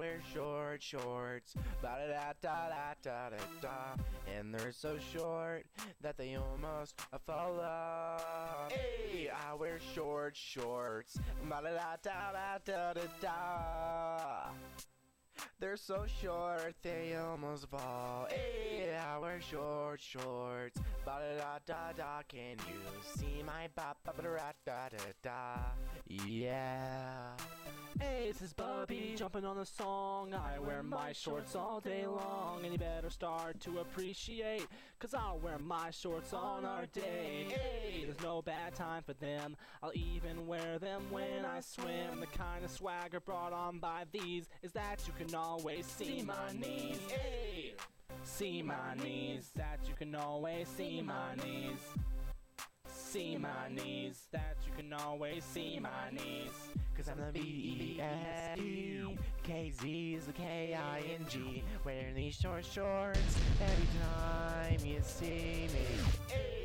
wear short shorts, ba-da-da-da-da-da-da-da, and they're so short that they almost fall off. Hey, I wear short shorts, ba-da-da-da-da-da-da. They're so short, they almost fall. Hey, I wear short shorts, ba-da-da-da-da. Can you see my ba-ba-da-da-da-da? Yeah. Hey, this is Bubby jumping on the song. I wear my shorts all day long, and you better start to appreciate, 'cause I'll wear my shorts on our day. Hey, there's no bad time for them. I'll even wear them when I swim. The kind of swagger brought on by these is that you can always see my knees. Hey, see my knees. That you can always see my knees. See my knees. That you can always see my knees. 'Cause I'm the BEST, KZ is the KING, wearing these short shorts every time you see me. Hey.